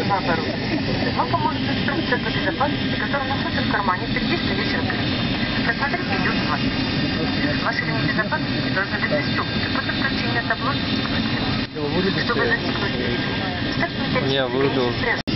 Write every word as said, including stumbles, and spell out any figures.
наоборот. Вам поможет инструкция по безопасности, которая находится в кармане впереди стоящего кресла. Просмотрите ее внимательно. Ваши ремни безопасности должны быть застегнуты после включения табло и стеклотела. Чтобы застегнуть ремень, вставьте металлический ремень.